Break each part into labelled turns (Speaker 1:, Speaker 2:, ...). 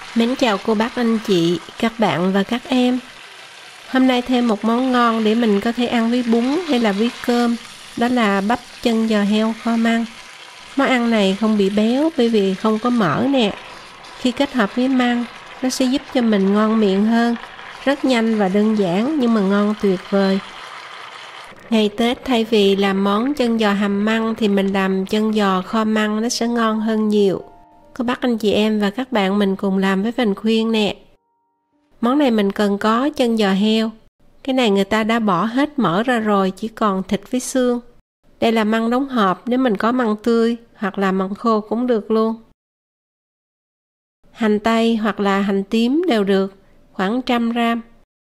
Speaker 1: Mến chào cô bác anh chị, các bạn và các em. Hôm nay thêm một món ngon để mình có thể ăn với bún hay là với cơm. Đó là bắp chân giò heo kho măng. Món ăn này không bị béo bởi vì không có mỡ nè. Khi kết hợp với măng, nó sẽ giúp cho mình ngon miệng hơn. Rất nhanh và đơn giản nhưng mà ngon tuyệt vời. Ngày Tết thay vì làm món chân giò hầm măng thì mình làm chân giò kho măng, nó sẽ ngon hơn nhiều. Cô bác anh chị em và các bạn mình cùng làm với Vành Khuyên nè. Món này mình cần có chân giò heo. Cái này người ta đã bỏ hết mỡ ra rồi, chỉ còn thịt với xương. Đây là măng đóng hộp, nếu mình có măng tươi hoặc là măng khô cũng được luôn. Hành tây hoặc là hành tím đều được, khoảng 100 gram.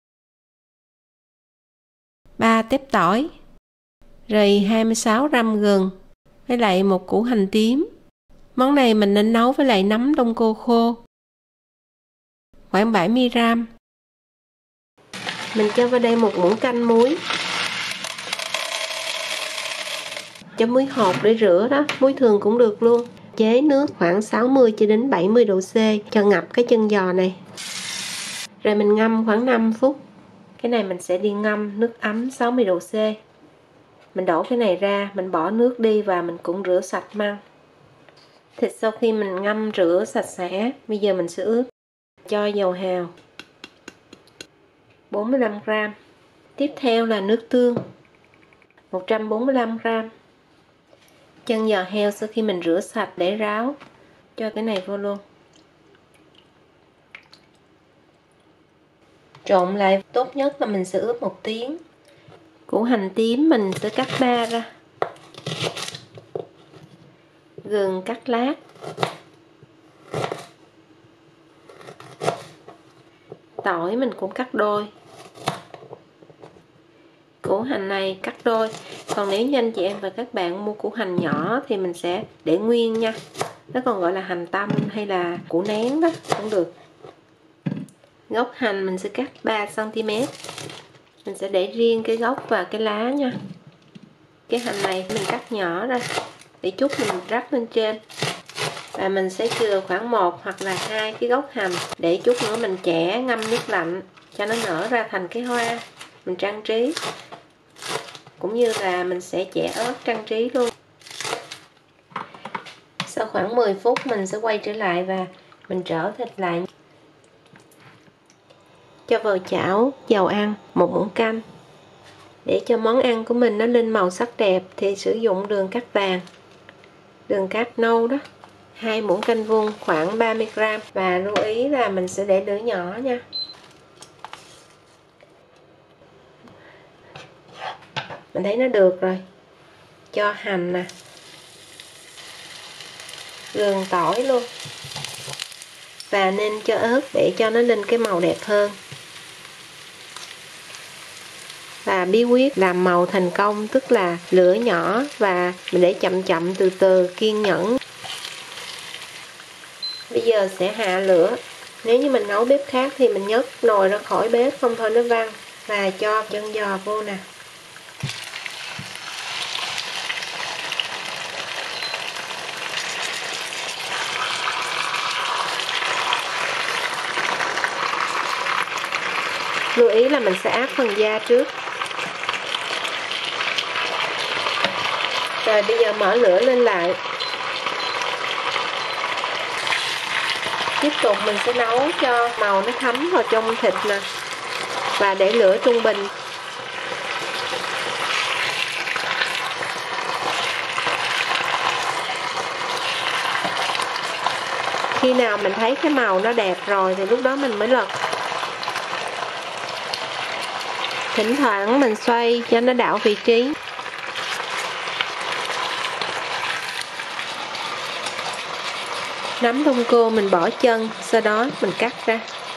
Speaker 1: 3 tép tỏi, rồi 26 gram gừng, với lại một củ hành tím. Món này mình nên nấu với lại nấm đông cô khô, khoảng 70 gram. Mình cho vào đây một muỗng canh muối. Cho muối hột để rửa đó, muối thường cũng được luôn. Chế nước khoảng 60 cho đến 70 độ C cho ngập cái chân giò này. Rồi mình ngâm khoảng 5 phút. Cái này mình sẽ đi ngâm nước ấm 60 độ C. Mình đổ cái này ra, mình bỏ nước đi và mình cũng rửa sạch măng. Thịt sau khi mình ngâm rửa sạch sẽ, bây giờ mình sẽ ướp. Cho dầu hào 45 gram. Tiếp theo là nước tương 145 gram. Chân giò heo sau khi mình rửa sạch để ráo, cho cái này vô luôn. Trộn lại, tốt nhất là mình sẽ ướp 1 tiếng. Củ hành tím mình sẽ cắt ba ra. Gừng cắt lát. Tỏi mình cũng cắt đôi. Củ hành này cắt đôi. Còn nếu như anh chị em và các bạn mua củ hành nhỏ thì mình sẽ để nguyên nha. Nó còn gọi là hành tâm hay là củ nén đó cũng được. Gốc hành mình sẽ cắt 3 cm. Mình sẽ để riêng cái gốc và cái lá nha. Cái hành này mình cắt nhỏ ra để chút mình rắc lên trên. Và mình sẽ chừa khoảng 1 hoặc là 2 cái gốc hành để chút nữa mình chẻ ngâm nước lạnh cho nó nở ra thành cái hoa mình trang trí, cũng như là mình sẽ chẻ ớt trang trí luôn. Sau khoảng 10 phút mình sẽ quay trở lại và mình trở thịt lại. Cho vào chảo dầu ăn 1 muỗng canh. Để cho món ăn của mình nó lên màu sắc đẹp thì sử dụng đường cát vàng, đường cát nâu đó, 2 muỗng canh vuông khoảng 30 gram. Và lưu ý là mình sẽ để lửa nhỏ nha. Mình thấy nó được rồi. Cho hành nè, gừng, tỏi luôn. Và nên cho ớt để cho nó lên cái màu đẹp hơn. Và bí quyết làm màu thành công tức là lửa nhỏ và mình để chậm chậm từ từ, kiên nhẫn. Bây giờ sẽ hạ lửa. Nếu như mình nấu bếp khác thì mình nhấc nồi ra khỏi bếp, không thôi nó văng. Và cho chân giò vô nè. Lưu ý là mình sẽ áp phần da trước. Rồi bây giờ mở lửa lên lại. Tiếp tục mình sẽ nấu cho màu nó thấm vào trong thịt nè. Và để lửa trung bình. Khi nào mình thấy cái màu nó đẹp rồi thì lúc đó mình mới lật. Thỉnh thoảng mình xoay cho nó đảo vị trí. Nấm đông cô mình bỏ chân, sau đó mình cắt ra.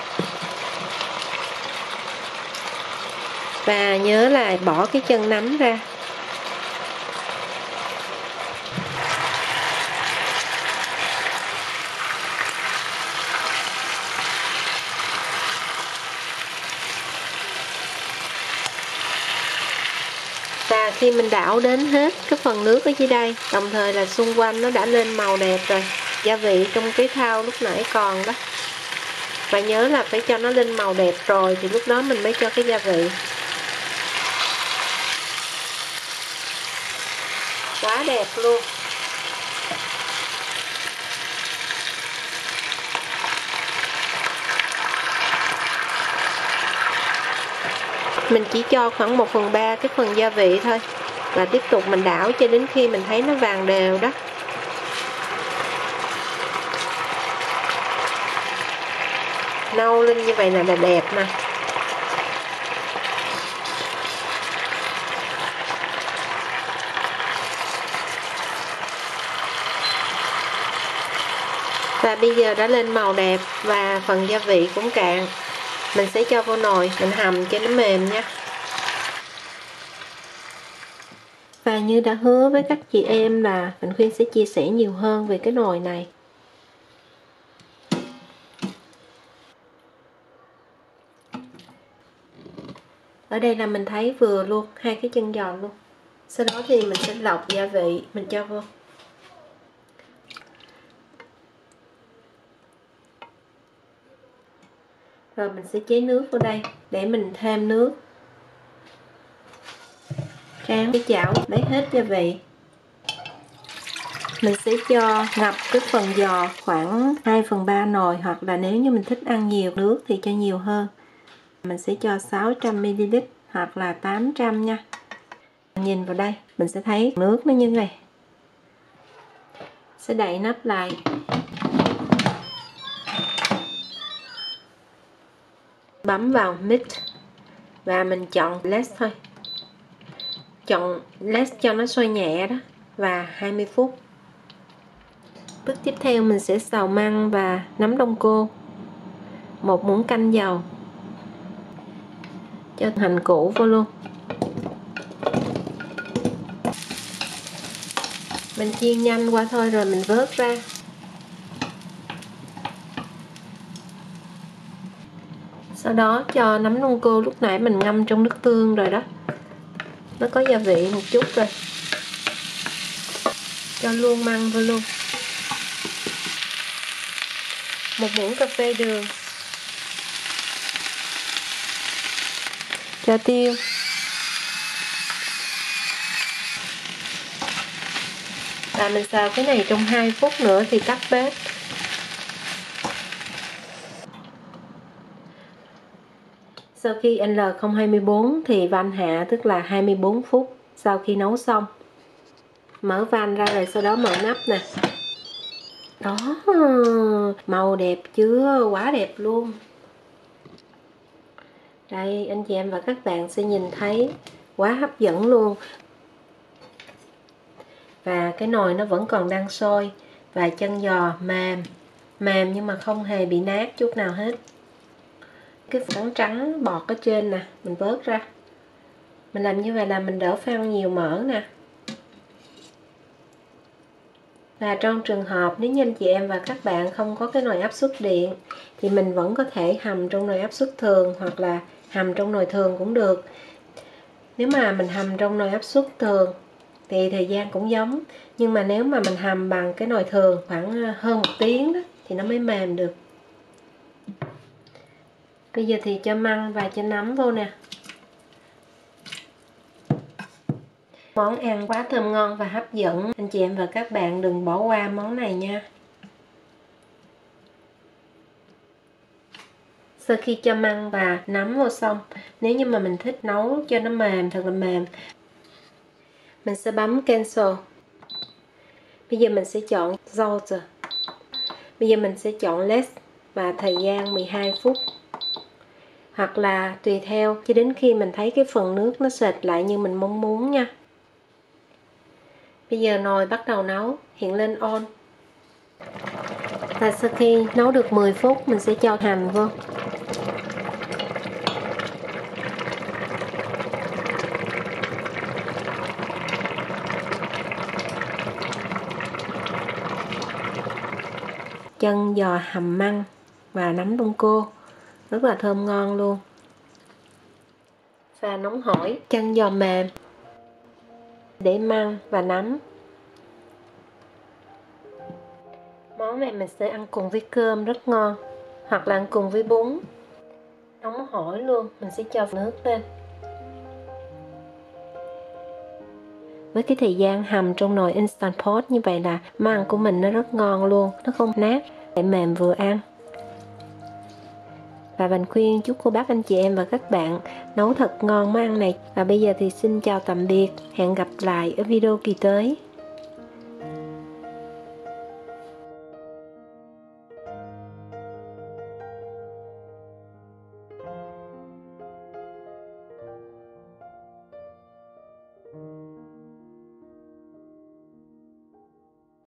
Speaker 1: Và nhớ là bỏ cái chân nấm ra. Và khi mình đảo đến hết cái phần nước ở dưới đây, đồng thời là xung quanh nó đã lên màu đẹp rồi. Gia vị trong cái thau lúc nãy còn đó. Và nhớ là phải cho nó lên màu đẹp rồi thì lúc đó mình mới cho cái gia vị. Quá đẹp luôn. Mình chỉ cho khoảng 1/3 cái phần gia vị thôi. Và tiếp tục mình đảo cho đến khi mình thấy nó vàng đều đó. Nâu lên như vậy là đẹp nè. Và bây giờ đã lên màu đẹp và phần gia vị cũng cạn. Mình sẽ cho vô nồi, mình hầm cho nó mềm nha. Và như đã hứa với các chị em là Mạnh Khuyên sẽ chia sẻ nhiều hơn về cái nồi này. Ở đây là mình thấy vừa luôn, 2 cái chân giò luôn. Sau đó thì mình sẽ lọc gia vị, mình cho vô. Rồi mình sẽ chế nước vô đây để mình thêm nước. Tráng cái chảo lấy hết gia vị. Mình sẽ cho ngập cái phần giò khoảng 2/3 nồi, hoặc là nếu như mình thích ăn nhiều nước thì cho nhiều hơn. Mình sẽ cho 600ml hoặc là 800 nha. Nhìn vào đây, mình sẽ thấy nước nó như này. Sẽ đậy nắp lại. Bấm vào mix và mình chọn less thôi. Chọn less cho nó sôi nhẹ đó và 20 phút. Bước tiếp theo mình sẽ xào măng và nấm đông cô. 1 muỗng canh dầu. Cho hành củ vô luôn. Mình chiên nhanh qua thôi rồi mình vớt ra. Sau đó cho nấm đông cô lúc nãy mình ngâm trong nước tương rồi đó. Nó có gia vị một chút rồi. Cho luôn măng vô luôn. 1 muỗng cà phê đường. Cho tiêu. Và mình xào cái này trong 2 phút nữa thì tắt bếp. Sau khi L024 thì van hạ, tức là 24 phút sau khi nấu xong. Mở van ra rồi sau đó mở nắp nè. Đó, màu đẹp chưa? Quá đẹp luôn. Đây, anh chị em và các bạn sẽ nhìn thấy quá hấp dẫn luôn. Và cái nồi nó vẫn còn đang sôi. Và chân giò mềm. Mềm nhưng mà không hề bị nát chút nào hết. Cái phần trắng bọt ở trên nè, mình vớt ra. Mình làm như vậy là mình đỡ phải ăn nhiều mỡ nè. Và trong trường hợp nếu như anh chị em và các bạn không có cái nồi áp suất điện thì mình vẫn có thể hầm trong nồi áp suất thường hoặc là hầm trong nồi thường cũng được. Nếu mà mình hầm trong nồi áp suất thường thì thời gian cũng giống, nhưng mà nếu mà mình hầm bằng cái nồi thường khoảng hơn 1 tiếng đó, thì nó mới mềm được. Bây giờ thì cho măng và cho nấm vô nè. Món ăn quá thơm ngon và hấp dẫn. Anh chị em và các bạn đừng bỏ qua món này nha. Sau khi cho măng và nấm vô xong, nếu như mà mình thích nấu cho nó mềm, thật là mềm, mình sẽ bấm cancel. Bây giờ mình sẽ chọn salt. Bây giờ mình sẽ chọn less và thời gian 12 phút. Hoặc là tùy theo cho đến khi mình thấy cái phần nước nó sệt lại như mình mong muốn nha. Bây giờ nồi bắt đầu nấu, hiện lên on. Và sau khi nấu được 10 phút mình sẽ cho hành vô. Chân giò hầm măng và nấm đông cô rất là thơm ngon luôn. Và nóng hổi, chân giò mềm để măng và nấm. Món này mình sẽ ăn cùng với cơm rất ngon. hoặc là ăn cùng với bún. Nóng hổi luôn, mình sẽ cho nước lên. Với cái thời gian hầm trong nồi Instant Pot như vậy là món ăn của mình nó rất ngon luôn, nó không nát, lại mềm vừa ăn. Và mình khuyên chúc cô bác anh chị em và các bạn nấu thật ngon món ăn này. Và bây giờ thì xin chào tạm biệt, hẹn gặp lại ở video kỳ tới.